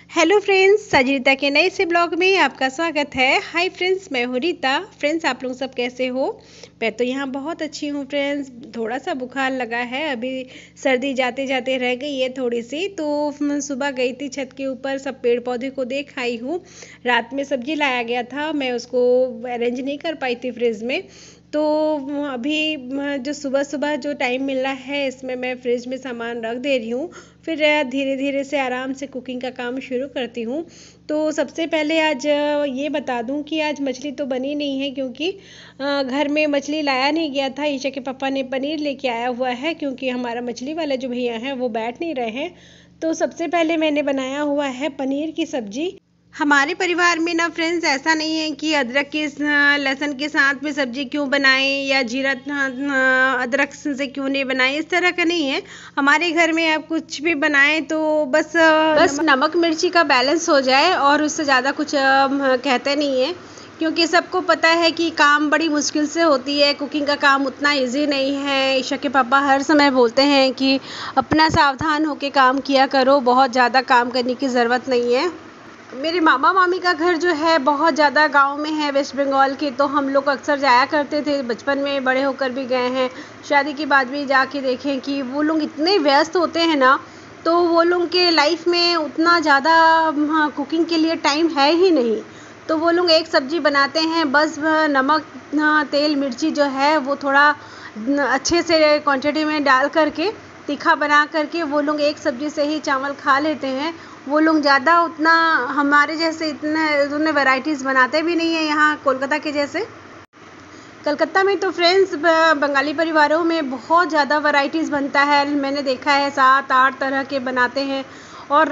Hello friends, Sajita के नए से ब्लॉग में आपका स्वागत है। हाय फ्रेंड्स, मैं हूँ रीता। फ्रेंड्स, आप लोग सब कैसे हो? मैं तो यहाँ बहुत अच्छी हूँ फ्रेंड्स। थोड़ा सा बुखार लगा है, अभी सर्दी जाते जाते रह गई है थोड़ी सी। तो सुबह गई थी छत के ऊपर, सब पेड़ पौधे को देख आई हूँ। रात में सब्जी लाया गया था, मैं उसको अरेंज नहीं कर पाई थी फ्रिज में। तो अभी जो सुबह सुबह जो टाइम मिल रहा है, इसमें मैं फ्रिज में सामान रख दे रही हूँ। फिर धीरे धीरे से आराम से कुकिंग का काम शुरू करती हूँ। तो सबसे पहले आज ये बता दूँ कि आज मछली तो बनी नहीं है, क्योंकि घर में मछली लाया नहीं गया था। ईशा के पापा ने पनीर लेके आया हुआ है, क्योंकि हमारा मछली वाले जो भैया हैं वो बैठ नहीं रहे हैं। तो सबसे पहले मैंने बनाया हुआ है पनीर की सब्जी। हमारे परिवार में ना फ्रेंड्स, ऐसा नहीं है कि अदरक के लहसुन के साथ में सब्जी क्यों बनाएं या जीरा अदरक से क्यों नहीं बनाएं, इस तरह का नहीं है। हमारे घर में आप कुछ भी बनाएं तो बस नमक मिर्ची का बैलेंस हो जाए, और उससे ज़्यादा कुछ कहते नहीं है। क्योंकि सबको पता है कि काम बड़ी मुश्किल से होती है, कुकिंग का काम उतना इजी नहीं है। ईशा के पापा हर समय बोलते हैं कि अपना सावधान होकर काम किया करो, बहुत ज़्यादा काम करने की ज़रूरत नहीं है। मेरे मामा मामी का घर जो है बहुत ज़्यादा गांव में है, वेस्ट बंगाल के। तो हम लोग अक्सर जाया करते थे बचपन में, बड़े होकर भी गए हैं, शादी के बाद भी जाके देखें कि वो लोग इतने व्यस्त होते हैं ना। तो वो लोग के लाइफ में उतना ज़्यादा कुकिंग के लिए टाइम है ही नहीं। तो वो लोग एक सब्ज़ी बनाते हैं, बस नमक तेल मिर्ची जो है वो थोड़ा अच्छे से क्वांटिटी में डाल करके, तीखा बना करके वो लोग एक सब्ज़ी से ही चावल खा लेते हैं। वो लोग ज़्यादा उतना हमारे जैसे उतने वैरायटीज़ बनाते भी नहीं है यहाँ कोलकाता के जैसे। कलकत्ता में तो फ्रेंड्स बंगाली परिवारों में बहुत ज़्यादा वैरायटीज़ बनता है। मैंने देखा है 7-8 तरह के बनाते हैं, और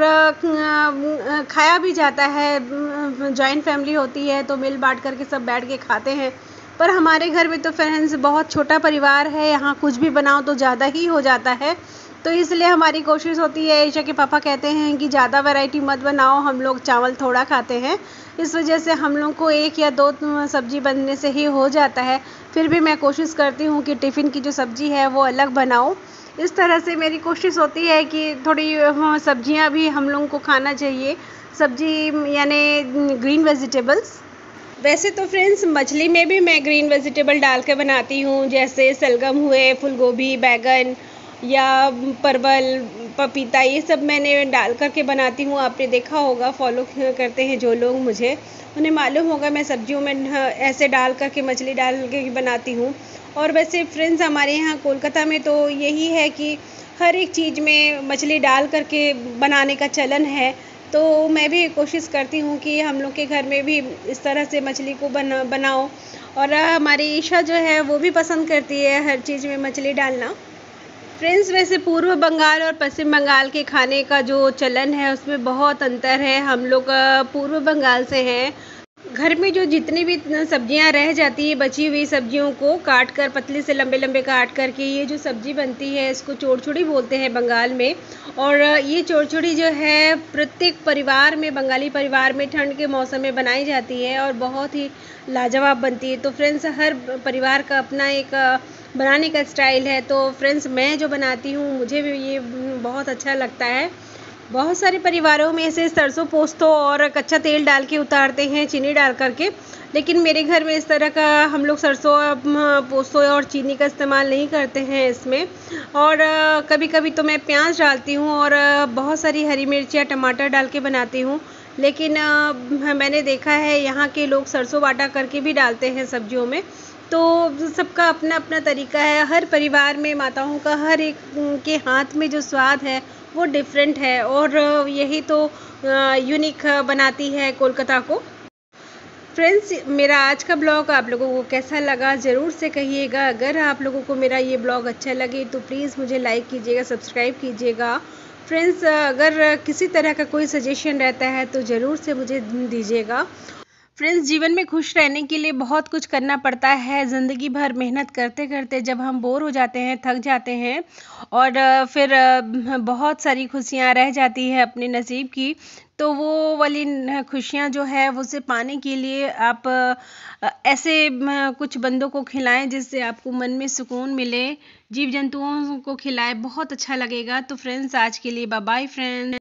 खाया भी जाता है। जॉइंट फैमिली होती है तो मिल बांट करके सब बैठ के खाते हैं। पर हमारे घर में तो फ्रेंड्स बहुत छोटा परिवार है, यहाँ कुछ भी बनाओ तो ज़्यादा ही हो जाता है। तो इसलिए हमारी कोशिश होती है, ईशा के पापा कहते हैं कि ज़्यादा वैरायटी मत बनाओ, हम लोग चावल थोड़ा खाते हैं। इस वजह से हम लोग को 1 या 2 सब्जी बनने से ही हो जाता है। फिर भी मैं कोशिश करती हूँ कि टिफ़िन की जो सब्जी है वो अलग बनाऊँ। इस तरह से मेरी कोशिश होती है कि थोड़ी सब्जियाँ भी हम लोगों को खाना चाहिए, सब्जी यानी ग्रीन वेजिटेबल्स। वैसे तो फ्रेंड्स, मछली में भी मैं ग्रीन वेजिटेबल डाल के बनाती हूँ, जैसे सलगम हुए, फूलगोभी, बैगन या परवल, पपीता, ये सब मैंने डाल करके बनाती हूँ। आपने देखा होगा, फॉलो करते हैं जो लोग मुझे, उन्हें मालूम होगा मैं सब्जियों में ऐसे डाल करके, मछली डाल के बनाती हूँ। और वैसे फ्रेंड्स, हमारे यहाँ कोलकाता में तो यही है कि हर एक चीज़ में मछली डाल करके बनाने का चलन है। तो मैं भी कोशिश करती हूँ कि हम लोग के घर में भी इस तरह से मछली को बनाओ। और हमारी ईशा जो है वो भी पसंद करती है हर चीज़ में मछली डालना। फ्रेंड्स, वैसे पूर्व बंगाल और पश्चिम बंगाल के खाने का जो चलन है उसमें बहुत अंतर है। हम लोग पूर्व बंगाल से हैं। घर में जो जितनी भी सब्जियां रह जाती है, बची हुई सब्जियों को काट कर, पतले से लंबे लंबे काट करके, ये जो सब्जी बनती है इसको चोरचुड़ी बोलते हैं बंगाल में। और ये चोरचुड़ी जो है प्रत्येक परिवार में, बंगाली परिवार में ठंड के मौसम में बनाई जाती है और बहुत ही लाजवाब बनती है। तो फ्रेंड्स, हर परिवार का अपना एक बनाने का स्टाइल है। तो फ्रेंड्स, मैं जो बनाती हूँ मुझे भी ये बहुत अच्छा लगता है। बहुत सारे परिवारों में ऐसे सरसों पोस्तो और कच्चा तेल डाल के उतारते हैं, चीनी डाल करके। लेकिन मेरे घर में इस तरह का हम लोग सरसों पोस्तो और चीनी का इस्तेमाल नहीं करते हैं इसमें। और कभी कभी तो मैं प्याज डालती हूँ, और बहुत सारी हरी मिर्च या टमाटर डाल के बनाती हूँ। लेकिन मैंने देखा है यहाँ के लोग सरसों बाटा करके भी डालते हैं सब्जियों में। तो सबका अपना अपना तरीका है। हर परिवार में माताओं का हर एक के हाथ में जो स्वाद है वो डिफरेंट है, और यही तो यूनिक बनाती है कोलकाता को। फ्रेंड्स, मेरा आज का ब्लॉग आप लोगों को कैसा लगा ज़रूर से कहिएगा। अगर आप लोगों को मेरा ये ब्लॉग अच्छा लगे तो प्लीज़ मुझे लाइक कीजिएगा, सब्सक्राइब कीजिएगा। फ्रेंड्स, अगर किसी तरह का कोई सजेशन रहता है तो ज़रूर से मुझे दीजिएगा। फ्रेंड्स, जीवन में खुश रहने के लिए बहुत कुछ करना पड़ता है। ज़िंदगी भर मेहनत करते करते जब हम बोर हो जाते हैं, थक जाते हैं, और फिर बहुत सारी खुशियाँ रह जाती है अपने नसीब की, तो वो वाली खुशियाँ जो है वो उसे पाने के लिए आप ऐसे कुछ बंदों को खिलाएं जिससे आपको मन में सुकून मिले। जीव जंतुओं को खिलाएं, बहुत अच्छा लगेगा। तो फ्रेंड्स, आज के लिए बाय बाय फ्रेंड्स।